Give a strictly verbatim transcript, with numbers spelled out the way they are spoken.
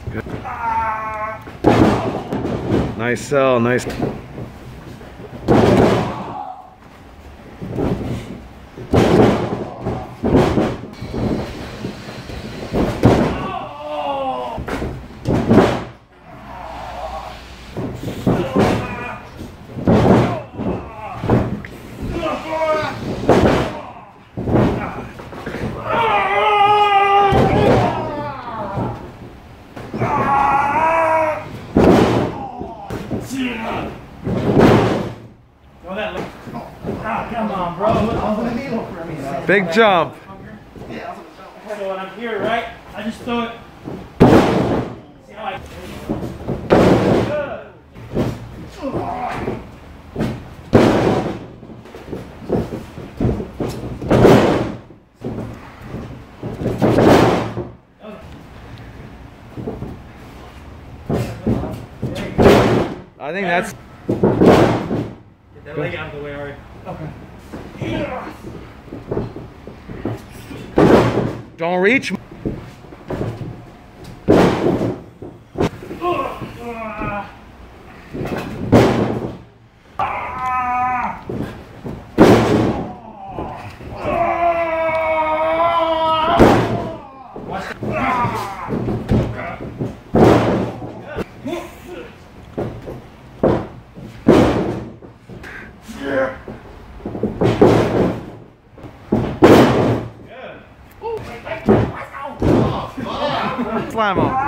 Good. Nice sell, nice. Come on, bro. Big jump. So when I'm here, right? I just throw it. See how I. I think that's. Get that leg out of the way, already. Okay. Don't reach. Slam him.